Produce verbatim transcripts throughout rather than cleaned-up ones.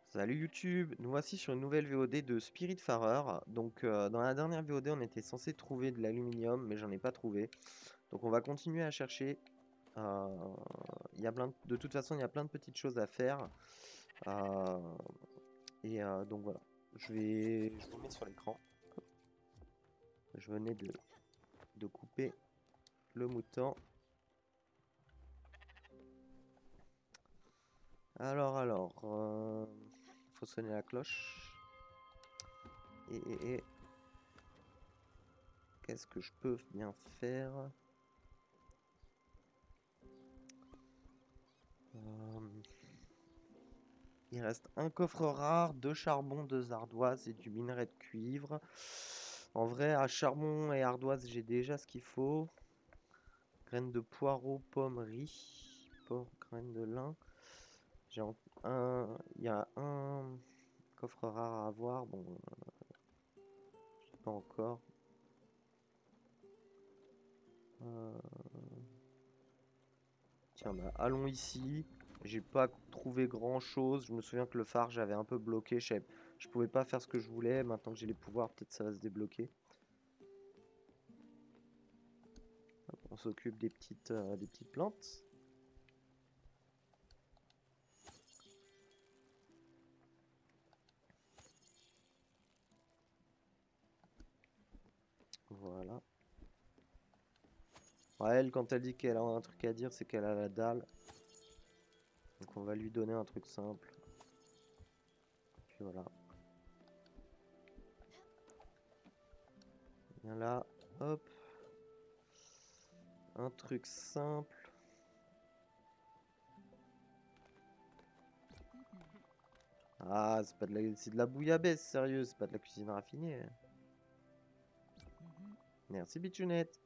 Salut YouTube, nous voici sur une nouvelle V O D de Spiritfarer. Donc euh, dans la dernière V O D on était censé trouver de l'aluminium mais j'en ai pas trouvé. Donc on va continuer à chercher. Euh, il y a plein de... de toute façon il y a plein de petites choses à faire. Euh, et euh, donc voilà, je vais, je vous mets sur l'écran. Je venais de, de couper le mouton. Alors alors, euh, faut sonner la cloche. Et, et, et qu'est-ce que je peux bien faire? Euh, Il reste un coffre rare, deux charbons, deux ardoises et du minerai de cuivre. En vrai, à charbon et ardoise, j'ai déjà ce qu'il faut. Graines de poireau, pommes, riz, porc, graines de lin. J'ai en- un, il y a un coffre rare à avoir. Bon, je sais pas encore. Euh, Tiens, bah, allons ici. J'ai pas trouvé grand chose. Je me souviens que le phare, j'avais un peu bloqué. Je savais- je pouvais pas faire ce que je voulais. Maintenant que j'ai les pouvoirs, peut-être ça va se débloquer. On s'occupe des petites, euh, des petites plantes. Voilà. Ouais, elle, quand elle dit qu'elle a un truc à dire, c'est qu'elle a la dalle. Donc on va lui donner un truc simple. Puis voilà. Viens là. Hop. Un truc simple. Ah, c'est pas de la, c'est de la bouillabaisse, sérieux. C'est pas de la cuisine raffinée. Merci, Bichunette.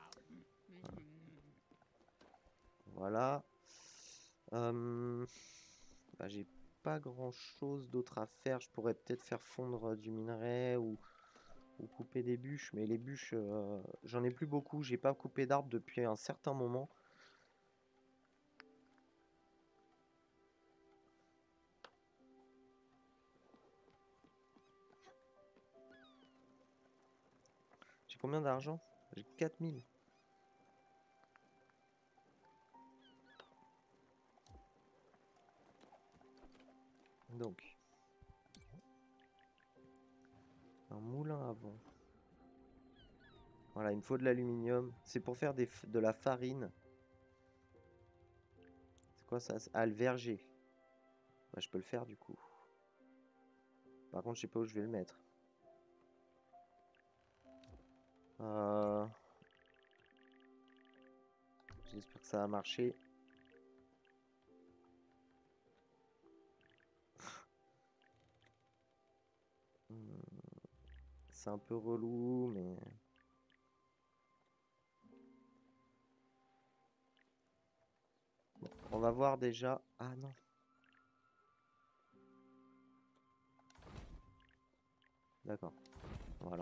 Voilà. Euh, bah, j'ai pas grand chose d'autre à faire. Je pourrais peut-être faire fondre du minerai ou, ou couper des bûches. Mais les bûches, euh, j'en ai plus beaucoup. J'ai pas coupé d'arbres depuis un certain moment. J'ai combien d'argent? J'ai quatre mille. Donc, un moulin à vent. Voilà, il me faut de l'aluminium. C'est pour faire des, f- de la farine. C'est quoi ça? Ah, le verger. Bah, je peux le faire du coup. Par contre, je sais pas où je vais le mettre. Euh, J'espère que ça va marcher. Hmm, C'est un peu relou, mais... Bon, on va voir déjà. Ah non. D'accord. Voilà.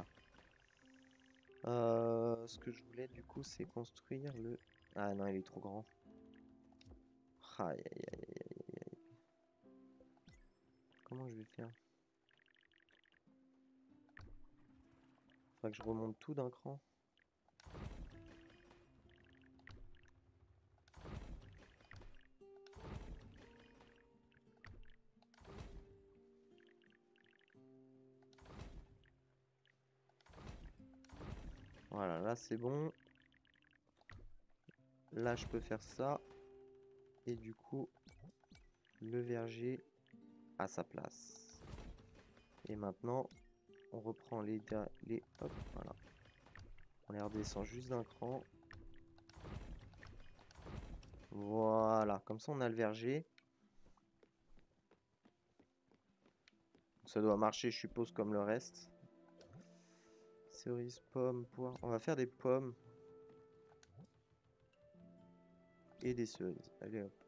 Euh, ce que je voulais du coup, c'est construire le... Ah non, il est trop grand. Aïe, aïe, aïe, aïe, aïe, aïe. Comment je vais faire? Faudrait que je remonte tout d'un cran. Voilà, là c'est bon. Là je peux faire ça. Et du coup, le verger à sa place. Et maintenant, on reprend les... les hop, voilà. On les redescend juste d'un cran. Voilà, comme ça on a le verger. Ça doit marcher, je suppose, comme le reste. Cerises, pommes, poires. On va faire des pommes et des cerises. Allez hop.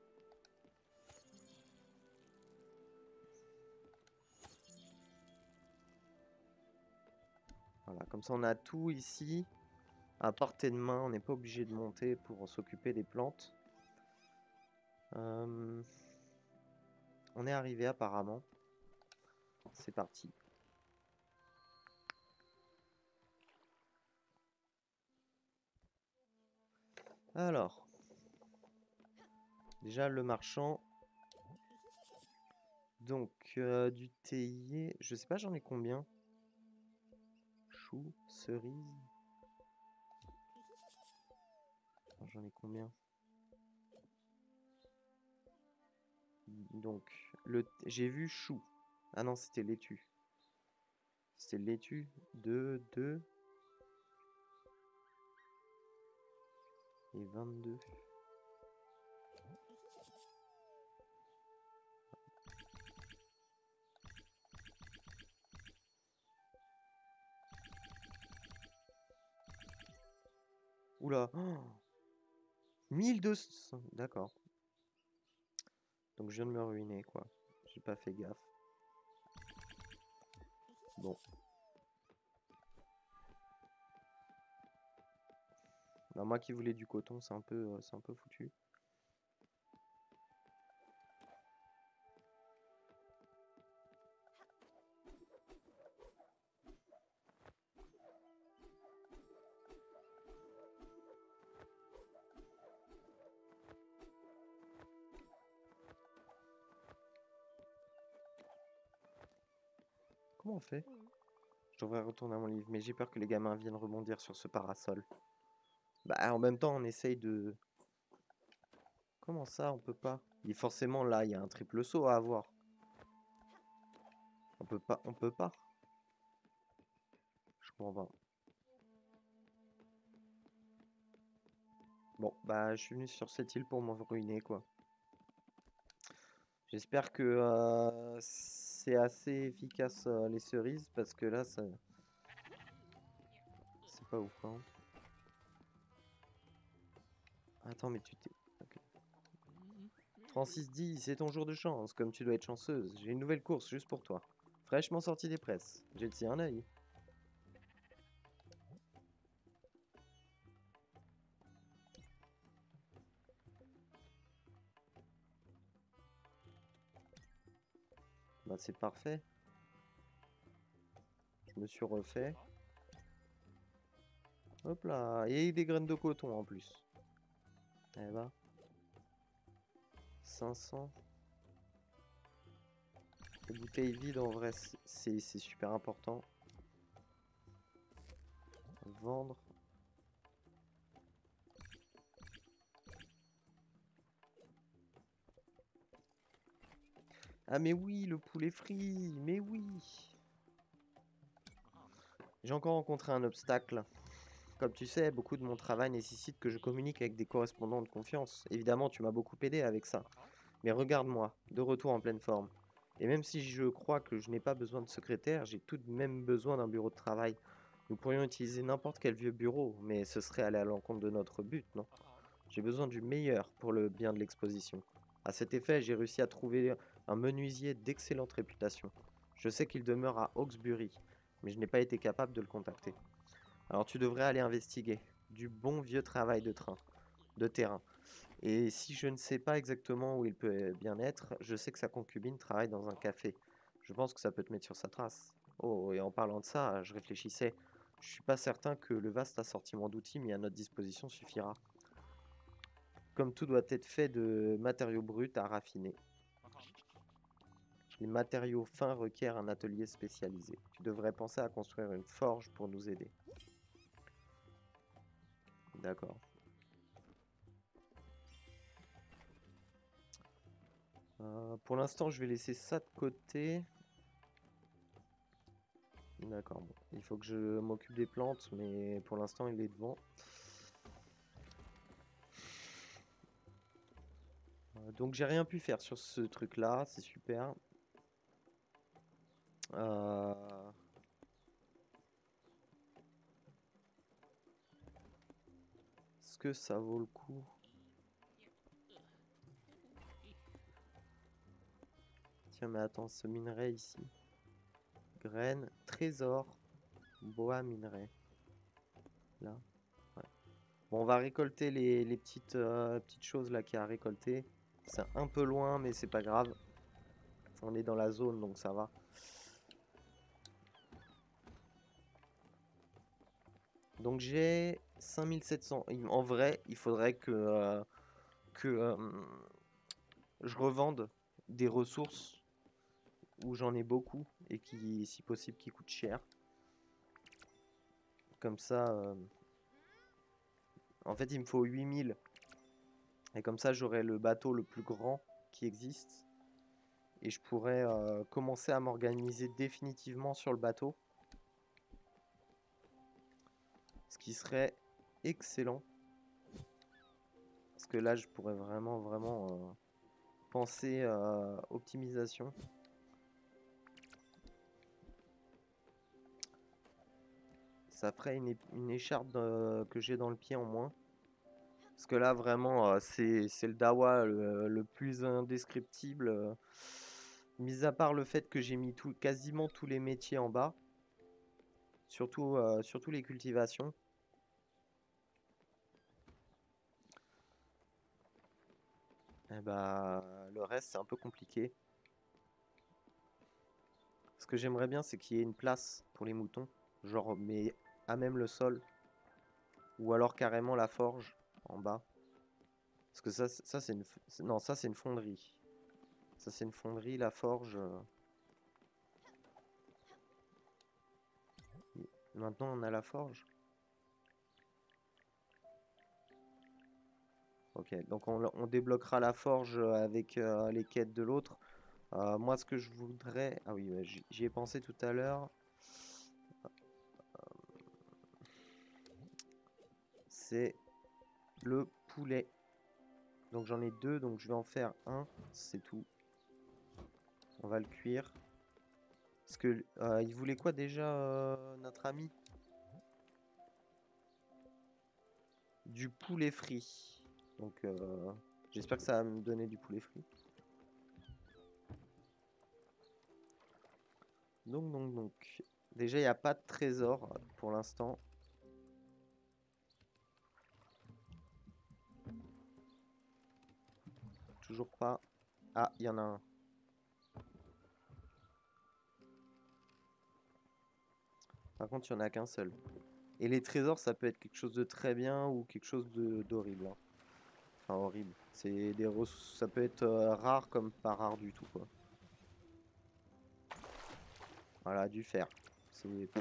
Voilà, comme ça on a tout ici à portée de main. On n'est pas obligé de monter pour s'occuper des plantes. Euh, On est arrivé apparemment. c'est parti. Alors, déjà le marchand. Donc, euh, du théier, je sais pas, j'en ai combien? Choux, cerises. J'en ai combien? Donc, le j'ai vu chou. Ah non, c'était laitue. C'était laitue. deux, deux. Et vingt-deux. Oula. Oh, mille deux cents. D'accord. Donc je viens de me ruiner, quoi. J'ai pas fait gaffe. Bon. Bah, moi qui voulais du coton, c'est un peu, euh, c'est un peu foutu. Comment on fait? Je devrais retourner à mon livre, mais j'ai peur que les gamins viennent rebondir sur ce parasol. Bah, en même temps, on essaye de... Comment ça, on peut pas? Il forcément, là, il y a un triple saut à avoir. On peut pas, on peut pas. Je comprends pas. Bon, bah, je suis venu sur cette île pour m'en ruiner, quoi. J'espère que euh, c'est assez efficace, euh, les cerises, parce que là, ça... C'est pas ouf, hein. Attends, mais tu t'es... Okay. Francis dit, c'est ton jour de chance, comme tu dois être chanceuse. J'ai une nouvelle course juste pour toi. Fraîchement sortie des presses. J'ai le un œil. Bah, c'est parfait. Je me suis refait. Hop là. Et des graines de coton en plus. Eh bah. cinq cents. Les bouteilles vides, en vrai, c'est super important. Vendre. Ah mais oui, le poulet frit. Mais oui. J'ai encore rencontré un obstacle. Comme tu sais, beaucoup de mon travail nécessite que je communique avec des correspondants de confiance. Évidemment, tu m'as beaucoup aidé avec ça. Mais regarde-moi, de retour en pleine forme. Et même si je crois que je n'ai pas besoin de secrétaire, j'ai tout de même besoin d'un bureau de travail. Nous pourrions utiliser n'importe quel vieux bureau, mais ce serait aller à l'encontre de notre but, non? J'ai besoin du meilleur pour le bien de l'exposition. À cet effet, j'ai réussi à trouver un menuisier d'excellente réputation. Je sais qu'il demeure à Hawkesbury, mais je n'ai pas été capable de le contacter. Alors tu devrais aller investiguer. Du bon vieux travail de train, de terrain. Et si je ne sais pas exactement où il peut bien être, je sais que sa concubine travaille dans un café. Je pense que ça peut te mettre sur sa trace. Oh, et en parlant de ça, je réfléchissais. Je suis pas certain que le vaste assortiment d'outils mis à notre disposition suffira. Comme tout doit être fait de matériaux bruts à raffiner. Les matériaux fins requièrent un atelier spécialisé. Tu devrais penser à construire une forge pour nous aider. D'accord. Euh, pour l'instant, je vais laisser ça de côté. D'accord, bon. Il faut que je m'occupe des plantes, mais pour l'instant, il est devant. Euh, donc, j'ai rien pu faire sur ce truc-là, c'est super. Euh... Est-ce que ça vaut le coup? Tiens, mais attends, ce minerai ici. Graines, trésor, bois, minerai. Là. Ouais. Bon, on va récolter les, les petites, euh, petites choses là qu'il y a à récolter. C'est un peu loin, mais c'est pas grave. On est dans la zone, donc ça va. Donc j'ai cinq mille sept cents. Il- En vrai, il faudrait que, euh, que euh, je revende des ressources où j'en ai beaucoup et qui, si possible, qui coûtent cher. Comme ça, euh, en fait, il me faut huit mille. Et comme ça, j'aurai le bateau le plus grand qui existe. Et je pourrais euh, commencer à m'organiser définitivement sur le bateau. Ce qui serait excellent. Parce que là, je pourrais vraiment, vraiment euh, penser euh, optimisation. Ça ferait une, é- une écharpe euh, que j'ai dans le pied en moins. Parce que là, vraiment, euh, c'est c'est le dawa le, le plus indescriptible. euh, mis à part le fait que j'ai mis tout, quasiment tous les métiers en bas. Surtout, euh, surtout les cultivations. Et bah, le reste, c'est un peu compliqué. Ce que j'aimerais bien, c'est qu'il y ait une place pour les moutons. Genre, mais à même le sol. Ou alors carrément la forge en bas. Parce que ça, c'est- ça c'est une... f- c'est- Non, ça, c'est une fonderie. Ça, c'est une fonderie, la forge. euh, y- Maintenant, on a la forge. Ok, donc on, on débloquera la forge euh, avec euh, les quêtes de l'autre. Euh, moi, ce que je voudrais... Ah oui, ouais, j'y j'y ai pensé tout à l'heure. C'est le poulet. Donc j'en ai deux, donc je vais en faire un. C'est tout. On va le cuire. Parce que euh, il voulait quoi déjà, euh, notre ami? Du poulet frit. Donc euh, j'espère que ça va me donner du poulet frit. Donc, donc, donc. Déjà, il n'y a pas de trésor pour l'instant. Toujours pas. Ah, il y en a un. Par contre, il n'y en a qu'un seul. Et les trésors, ça peut être quelque chose de très bien ou quelque chose de d'horrible, hein. Enfin, horrible. C'est des ressources. Ça peut être euh, rare comme pas rare du tout, quoi. Voilà, du fer. C'est.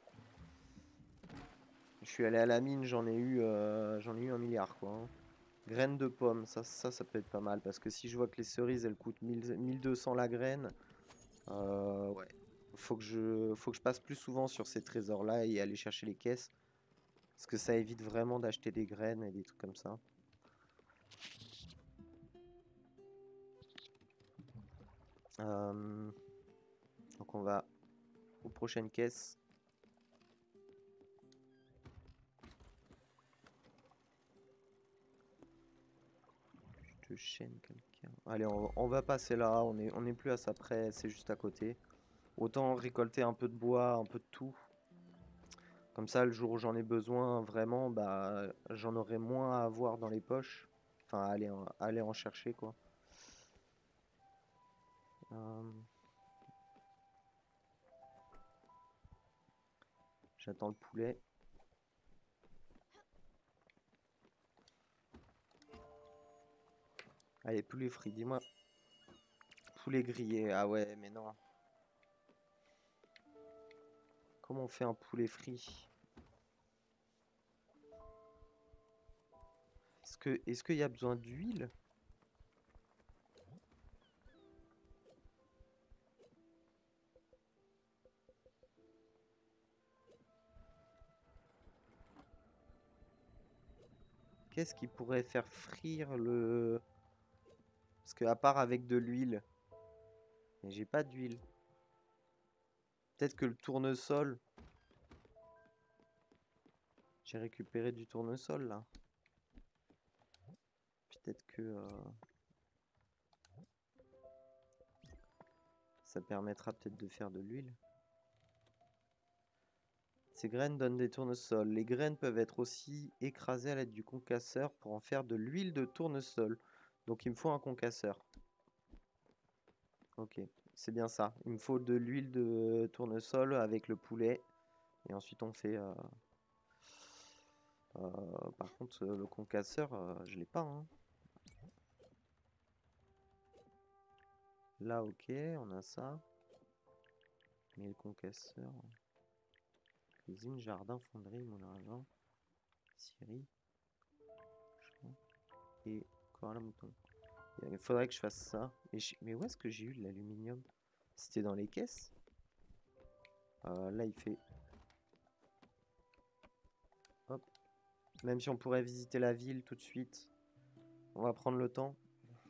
Je suis allé à la mine, j'en ai eu, euh, j'en ai eu un milliard, quoi, hein. Graines de pommes, ça, ça, ça peut être pas mal. Parce que si je vois que les cerises, elles coûtent mille mille deux cents la graine, euh, ouais. Faut que je, faut que je passe plus souvent sur ces trésors-là et aller chercher les caisses. Parce que ça évite vraiment d'acheter des graines et des trucs comme ça. Euh, donc on va aux prochaines caisses. Je te chaîne quelqu'un. Allez, on, on va passer là. On est, on est plus à ça près. C'est juste à côté. Autant récolter un peu de bois, un peu de tout. Comme ça, le jour où j'en ai besoin, vraiment, bah, j'en aurai moins à avoir dans les poches. Enfin, aller en, aller en chercher, quoi. Euh, J'attends le poulet. Allez, poulet frit, dis-moi. Poulet grillé. Ah ouais, mais non. Comment on fait un poulet frit? Est-ce que, est-ce qu'il y a besoin d'huile? Qu'est-ce qui pourrait faire frire le... Parce que à part avec de l'huile, mais j'ai pas d'huile. Peut-être que le tournesol. J'ai récupéré du tournesol là. Peut-être que euh, ça permettra peut-être de faire de l'huile. Ces graines donnent des tournesols. Les graines peuvent être aussi écrasées à l'aide du concasseur pour en faire de l'huile de tournesol. Donc il me faut un concasseur. Ok, c'est bien ça. Il me faut de l'huile de tournesol avec le poulet. Et ensuite on fait... euh, Euh, par contre, euh, le concasseur, euh, je l'ai pas. Hein. Là, ok, on a ça. Mais le concasseur... Cuisine, jardin, fonderie, moulin à vent, scierie, champ et corps à la mouton. Il faudrait que je fasse ça. Mais, je... Mais où est-ce que j'ai eu de l'aluminium? C'était dans les caisses? euh, Là, il fait... Hop. Même si on pourrait visiter la ville tout de suite, on va prendre le temps.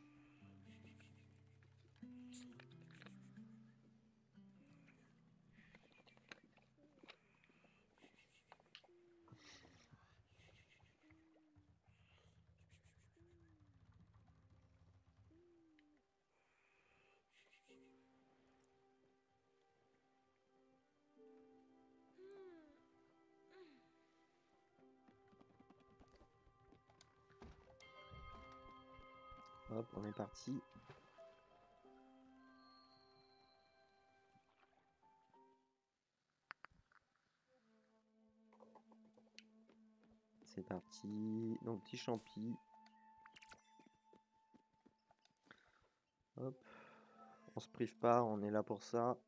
Hop, on est parti. C'est parti. Donc, petit champi. Hop. On se prive pas, on est là pour ça.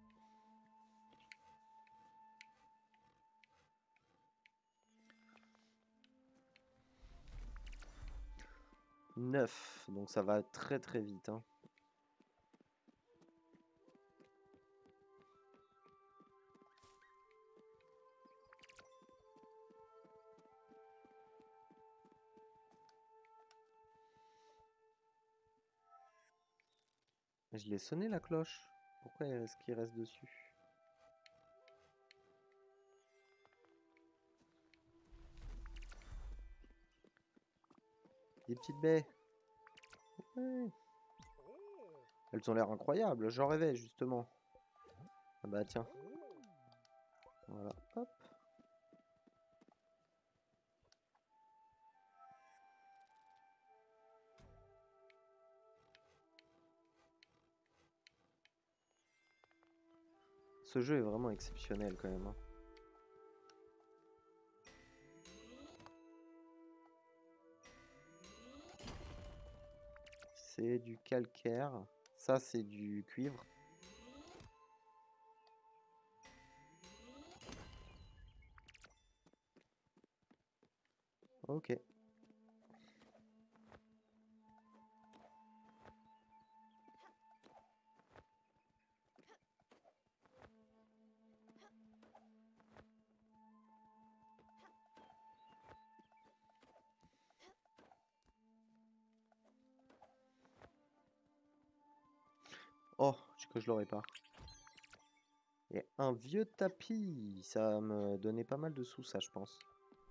neuf. Donc ça va très très vite. Hein. Je l'ai sonné la cloche. Pourquoi est-ce qu'il reste dessus? Des petites baies. Ouais. Elles ont l'air incroyables, j'en rêvais justement. Ah bah tiens. Voilà, hop. Ce jeu est vraiment exceptionnel quand même. Hein. C'est du calcaire. Ça, c'est du cuivre. Ok. Oh, que je l'aurais pas. Et un vieux tapis. Ça me donnait pas mal de sous, ça, je pense.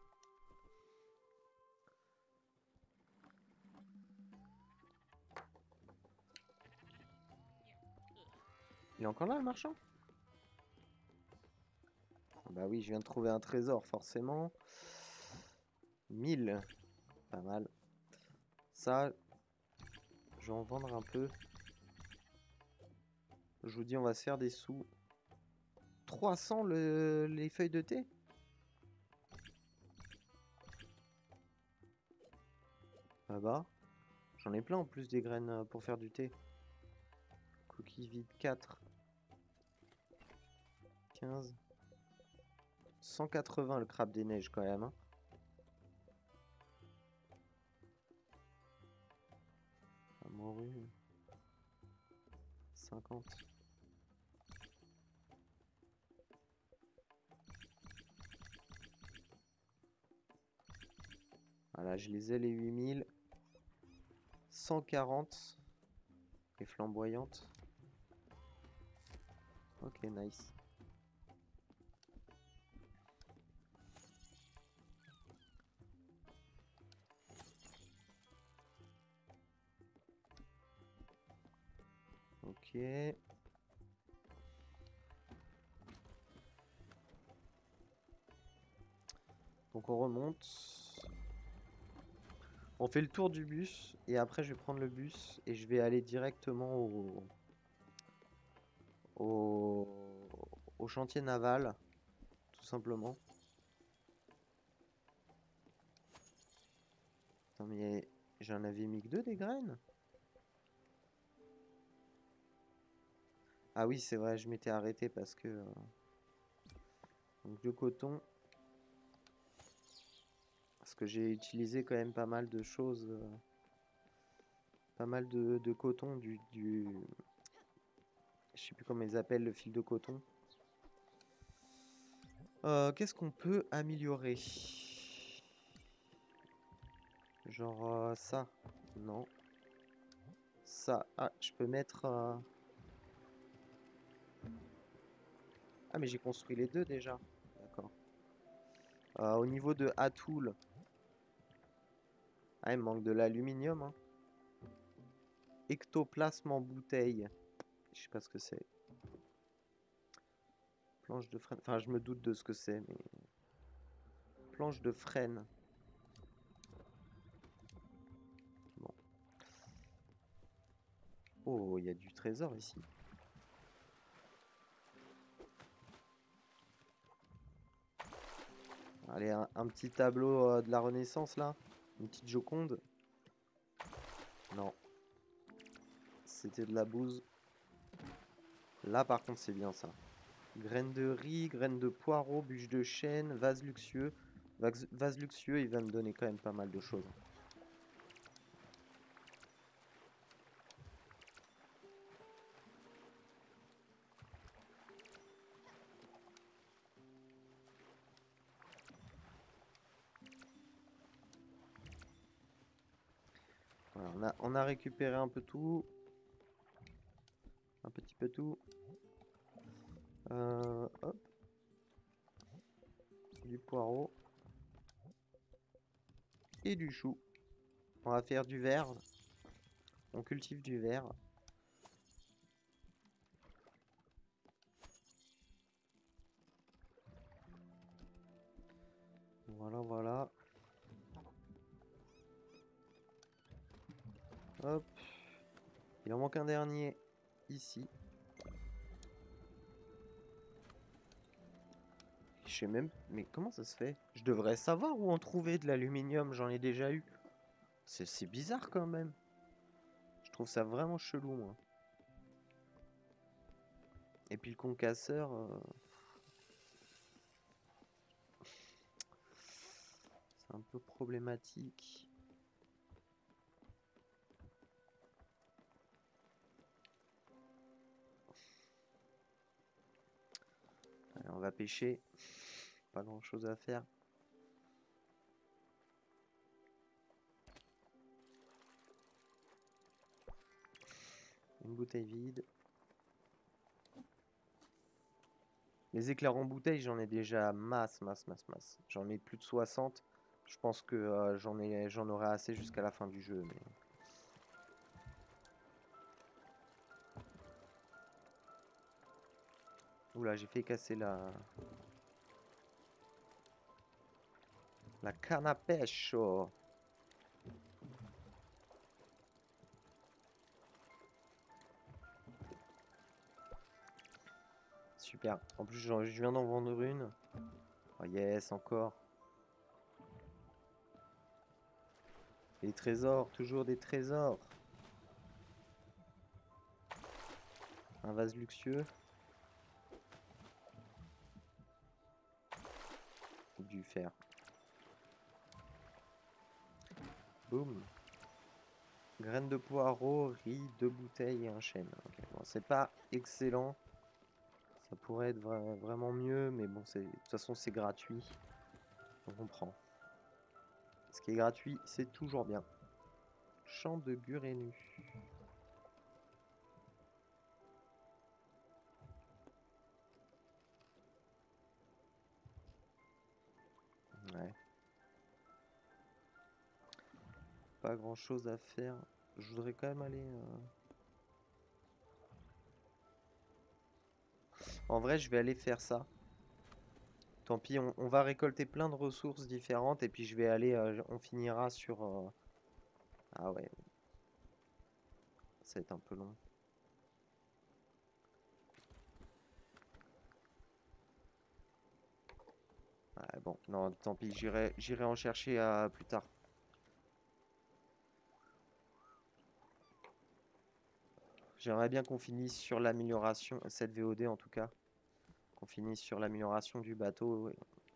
Il est encore là, le marchand? Bah oui, je viens de trouver un trésor, forcément. mille. Pas mal. Ça, je vais en vendre un peu. Je vous dis, on va se faire des sous. trois cents le... les feuilles de thé? Ah bah. J'en ai plein en plus des graines pour faire du thé. Coquille vide quatre. quinze. cent quatre-vingts le crabe des neiges quand même. Hein. La morue. cinquante. Voilà, je les ai les huit mille. cent quarante. Les flamboyantes. Ok, nice. Ok. Donc on remonte. On fait le tour du bus et après je vais prendre le bus et je vais aller directement au, au, au chantier naval, tout simplement. J'en avais mis que deux des graines. Ah oui, c'est vrai, je m'étais arrêté parce que... euh, Donc le coton. Parce que j'ai utilisé quand même pas mal de choses. euh, Pas mal de, de coton, du, du... Je sais plus comment ils appellent le fil de coton. Euh, Qu'est-ce qu'on peut améliorer? Genre euh, ça. Non. Ça. Ah, je peux mettre... euh, Ah, mais j'ai construit les deux déjà. D'accord. Euh, au niveau de Atool. Ah, il me manque de l'aluminium. Hein. Ectoplasme en bouteille. Je sais pas ce que c'est. Planche de frêne. Enfin, je me doute de ce que c'est, mais... Planche de frêne. Bon. Oh, il y a du trésor ici. Allez, un, un petit tableau euh, de la Renaissance, là. Une petite Joconde. Non. C'était de la bouse. Là, par contre, c'est bien ça. Graines de riz, graines de poireau, bûche de chêne, vase luxueux. Vase, vase luxueux, il va me donner quand même pas mal de choses. Voilà, on a, on a récupéré un peu tout. Un petit peu tout. Euh, hop. Du poireau. Et du chou. On va faire du verre. On cultive du verre. Voilà, voilà. Hop. Il en manque un dernier. Ici. Je sais même... Mais comment ça se fait? Je devrais savoir où en trouver de l'aluminium. J'en ai déjà eu. C'est bizarre quand même. Je trouve ça vraiment chelou, moi. Et puis le concasseur... euh, C'est un peu problématique. Allez, on va pêcher. Pas grand chose à faire. Une bouteille vide. Les éclairs en bouteille, j'en ai déjà masse, masse, masse, masse. J'en ai plus de soixante. Je pense que euh, j'en ai, j'en aurai assez jusqu'à la fin du jeu. Mais... Oula, j'ai fait casser la... La canne à pêche. Oh. Super. En plus, je viens d'en vendre une. Oh yes, encore. Les trésors, toujours des trésors. Un vase luxueux. Du fer. Boum. Graines de poireau, riz, deux bouteilles et un chêne. Okay. Bon, c'est pas excellent. Ça pourrait être vra vraiment mieux, mais bon, de toute façon, c'est gratuit. Donc on prend. Ce qui est gratuit, c'est toujours bien. Champ de Gurénu. Ouais. Pas grand chose à faire. Je voudrais quand même aller... Euh... En vrai, je vais aller faire ça. Tant pis, on, on va récolter plein de ressources différentes et puis je vais aller... Euh, on finira sur... Euh... Ah ouais. Ça va être un peu long. Ouais, bon, non, tant pis, j'irai j'irai en chercher à plus tard. J'aimerais bien qu'on finisse sur l'amélioration, cette V O D en tout cas, qu'on finisse sur l'amélioration du bateau.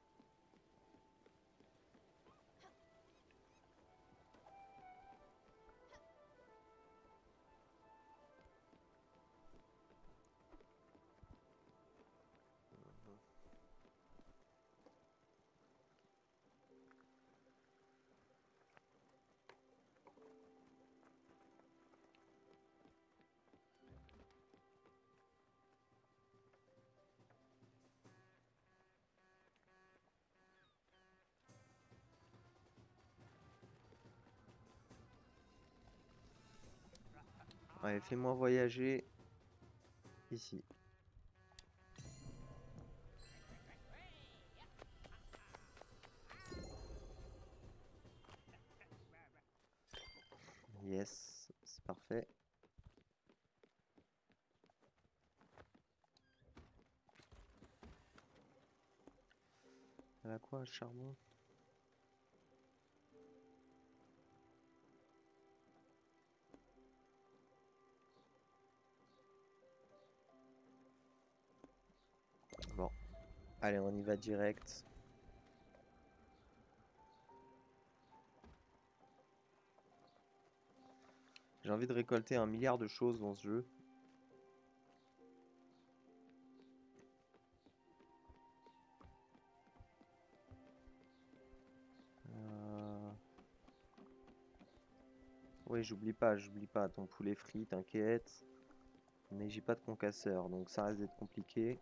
Allez, fais-moi voyager ici. Yes, c'est parfait. Elle a quoi, charbon? Bon, allez, on y va direct. J'ai envie de récolter un milliard de choses dans ce jeu. Euh... Oui, j'oublie pas, j'oublie pas. Ton poulet frit, t'inquiète. Mais j'ai pas de concasseur, donc ça risque d'être compliqué.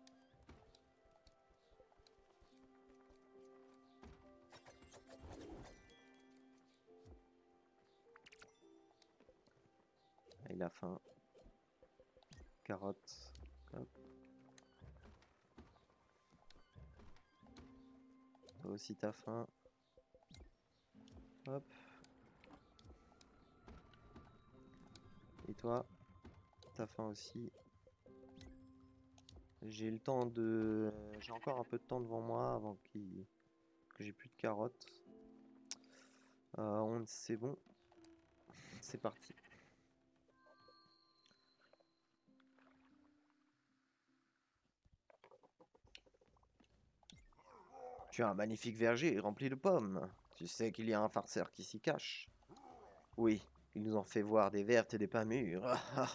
Ah, il a faim. Carotte. Hop. Toi aussi t'as faim. Hop. Et toi, t'as faim aussi. J'ai le temps de... J'ai encore un peu de temps devant moi avant qu'il... que j'ai plus de carottes. Euh, on... C'est bon. C'est parti. Tu as un magnifique verger rempli de pommes. Tu sais qu'il y a un farceur qui s'y cache. Oui, il nous en fait voir des vertes et des pas mûres.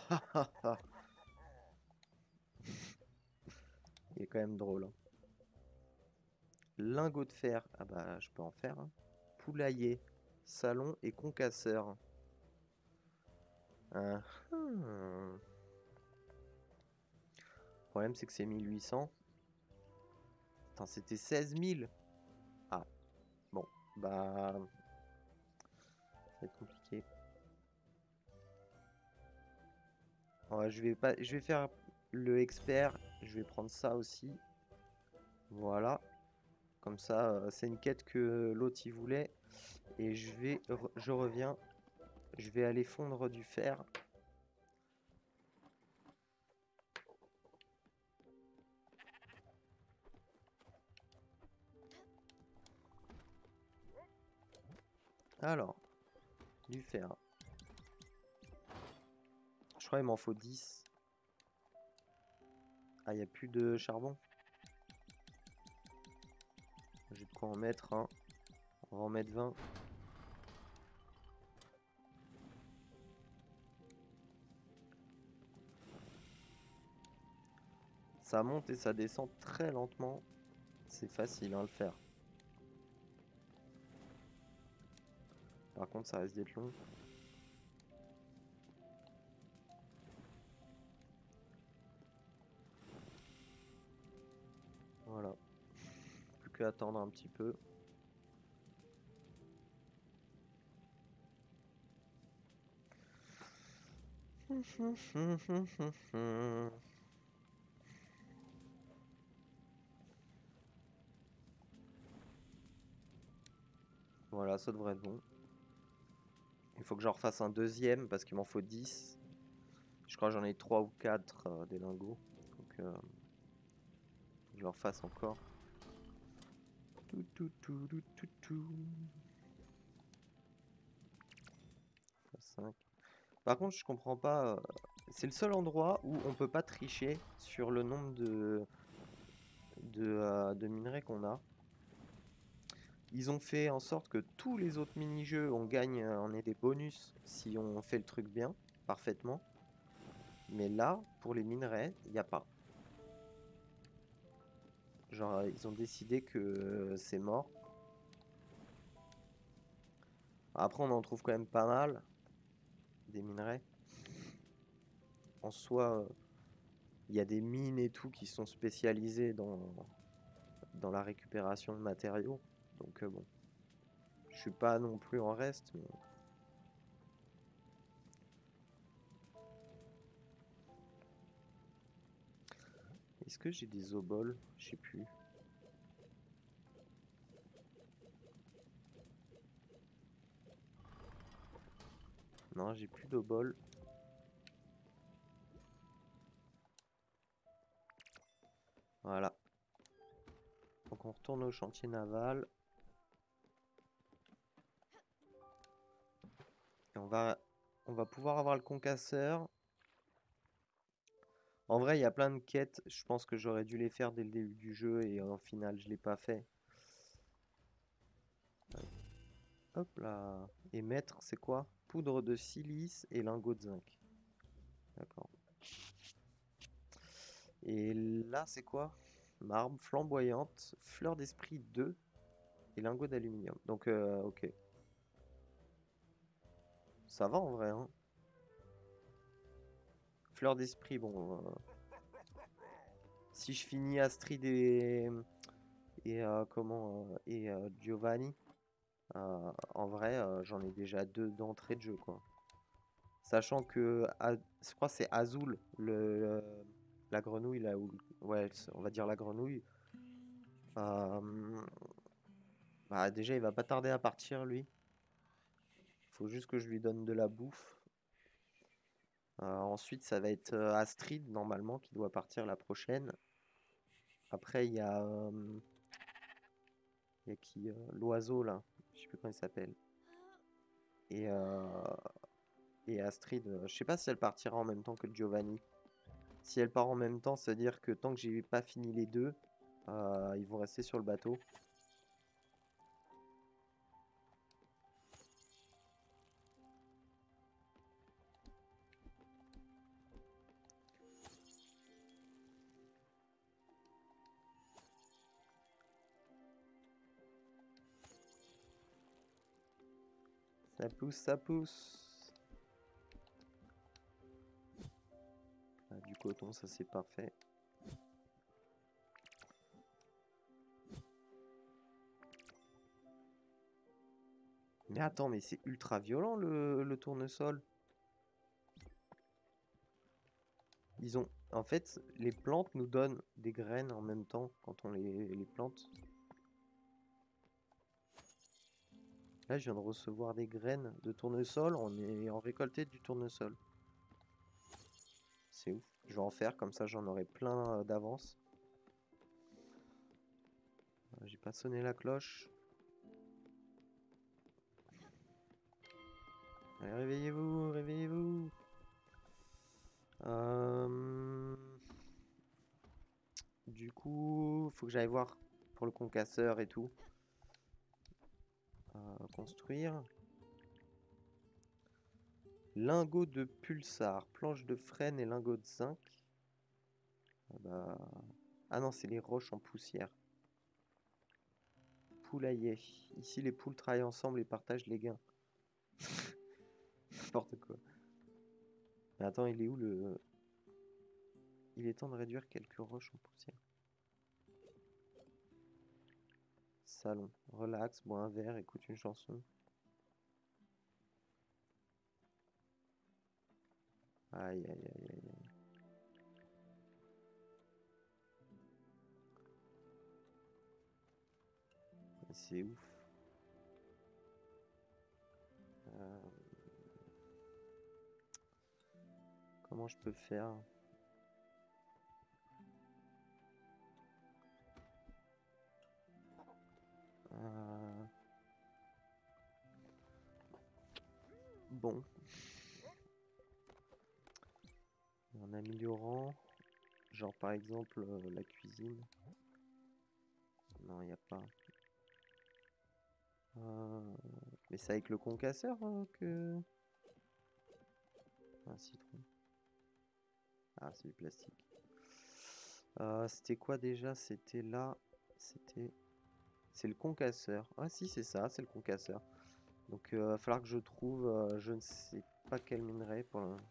Il est quand même drôle. Hein. Lingot de fer. Ah bah, je peux en faire. Hein. Poulailler, salon et concasseur. Ah, hum. Le problème, c'est que c'est mille huit cents. Attends, c'était seize mille. Ah, bon, bah... Ça va être compliqué. Ouais, je vais pas... je vais faire le expert. Je vais prendre ça aussi. Voilà. Comme ça, euh, c'est une quête que l'autre y voulait. Et je vais... Je reviens. Je vais aller fondre du fer. Alors, du fer. Je crois qu'il m'en faut dix. Ah, il n'y a plus de charbon. J'ai de quoi en mettre un. On va en mettre vingt. Ça monte et ça descend très lentement. C'est facile à le faire. Par contre, ça risque d'être long. Voilà. Plus qu'à attendre un petit peu. Voilà, ça devrait être bon. Il faut que j'en refasse un deuxième parce qu'il m'en faut dix. Je crois que j'en ai trois ou quatre euh, des lingots. Donc, euh, faut que je leur fasse encore. Tout, tout, tout, tout, tout, tout. cinq. Par contre, je comprends pas. Euh, C'est le seul endroit où on peut pas tricher sur le nombre de, de, euh, de minerais qu'on a. Ils ont fait en sorte que tous les autres mini-jeux, on gagne, euh, on ait des bonus si on fait le truc bien, parfaitement. Mais là, pour les minerais, il n'y a pas. Genre, ils ont décidé que euh, c'est mort. Après, on en trouve quand même pas mal, des minerais. En soi, il y a des mines et tout qui sont spécialisées dans, dans la récupération de matériaux. Donc, euh, bon, je suis pas non plus en reste, mais... Est-ce que j'ai des oboles? Je sais plus. Non, j'ai plus d'oboles. Voilà. Donc on retourne au chantier naval. Et on va, on va pouvoir avoir le concasseur. En vrai, il y a plein de quêtes. Je pense que j'aurais dû les faire dès le début du jeu et en final, je l'ai pas fait. Hop là. Et mettre, c'est quoi? Poudre de silice et lingot de zinc. D'accord. Et là, c'est quoi? Marbre flamboyante, fleur d'esprit deux et lingot d'aluminium. Donc, euh, ok. Ça va en vrai, hein. Fleur d'esprit, bon. euh, si je finis Astrid et, et euh, comment euh, et euh, Giovanni, euh, en vrai, euh, j'en ai déjà deux d'entrée de jeu, quoi. Sachant que, A- je crois que c'est Azul, le, le- la grenouille, là, où, ouais, on va dire la grenouille. euh, Bah, déjà, il va pas tarder à partir, lui. Faut juste que je lui donne de la bouffe. Euh, ensuite, ça va être euh, Astrid, normalement, qui doit partir la prochaine. Après, il y a, euh, il y a qui euh, l'oiseau, là. Je sais plus comment il s'appelle. Et, euh, et Astrid, euh, je sais pas si elle partira en même temps que Giovanni. Si elle part en même temps, c'est-à-dire que tant que j'ai pas fini les deux, euh, ils vont rester sur le bateau. Ça pousse, ça pousse. Ah, du coton, ça c'est parfait. Mais attends, mais c'est ultra violent le, le tournesol. Ils ont, en fait, les plantes nous donnent des graines en même temps quand on les, les plante. Là, je viens de recevoir des graines de tournesol. On est en récolté du tournesol. C'est ouf. Je vais en faire comme ça, j'en aurai plein euh, d'avance. Euh, J'ai pas sonné la cloche. Allez, réveillez-vous, réveillez-vous. Euh, Du coup, faut que j'aille voir pour le concasseur et tout. Euh, construire. Lingot de pulsar, planche de frêne et lingot de zinc. Ah, bah... ah non, c'est les roches en poussière. Poulailler. Ici, les poules travaillent ensemble et partagent les gains. N'importe quoi. Mais attends, il est où le... Il est temps de réduire quelques roches en poussière. Salon. Relax, bois un verre, écoute une chanson. Aïe, aïe, aïe, aïe, aïe. C'est ouf. Euh, Comment je peux faire? Euh, Bon. en améliorant, genre par exemple euh, la cuisine. Non, il n'y a pas. Euh, Mais c'est avec le concasseur euh, que... Un citron. Ah, c'est du plastique. Euh, c'était quoi déjà? C'était là. C'était... C'est le concasseur. Ah si, c'est ça, c'est le concasseur. Donc il va falloir que je trouve... euh, je ne sais pas quel minerai pour le...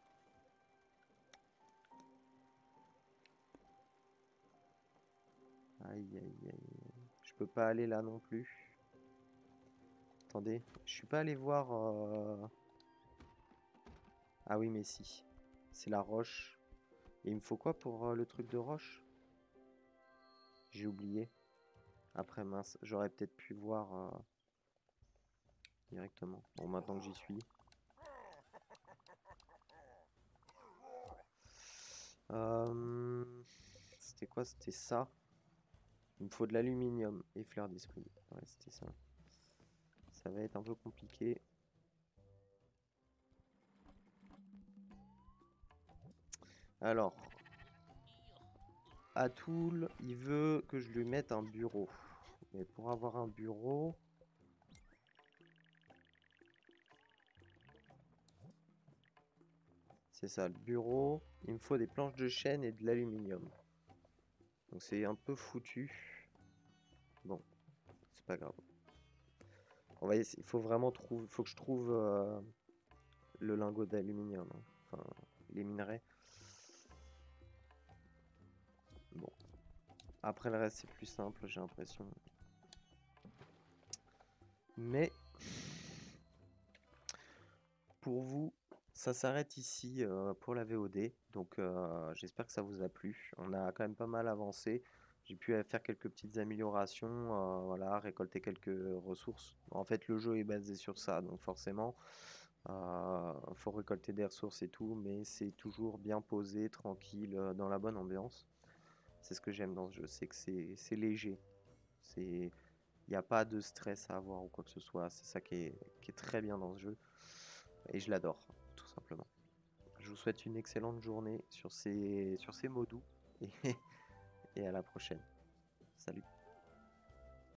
Aïe, aïe, aïe. Je peux pas aller là non plus. Attendez, je suis pas allé voir... euh, Ah oui, mais si. C'est la roche. Et il me faut quoi pour euh, le truc de roche? J'ai oublié. Après, mince, j'aurais peut-être pu voir euh, directement. Bon, maintenant que j'y suis. Euh, C'était quoi? C'était ça. Il me faut de l'aluminium et fleur d'esprit. Ouais, c'était ça. Ça va être un peu compliqué. Alors, Atoul, il veut que je lui mette un bureau. Mais pour avoir un bureau... C'est ça, le bureau. Il me faut des planches de chêne et de l'aluminium. Donc c'est un peu foutu. Bon, c'est pas grave. On va essayer, il faut vraiment trouver, il faut que je trouve euh, le lingot d'aluminium, hein. Enfin, les minerais. Bon, après le reste c'est plus simple, j'ai l'impression. Mais pour vous, ça s'arrête ici euh, pour la V O D. Donc euh, j'espère que ça vous a plu. On a quand même pas mal avancé. J'ai pu euh, faire quelques petites améliorations, euh, voilà, récolter quelques ressources. En fait, le jeu est basé sur ça, donc forcément, il faut récolter des ressources et tout, mais c'est toujours bien posé, tranquille, euh, dans la bonne ambiance. C'est ce que j'aime dans ce jeu, c'est que c'est c'est léger. C'est, il n'y a pas de stress à avoir ou quoi que ce soit. C'est ça qui est, qui est très bien dans ce jeu. Et je l'adore, tout simplement. Je vous souhaite une excellente journée sur ces, sur ces mots doux. Et, et à la prochaine. Salut.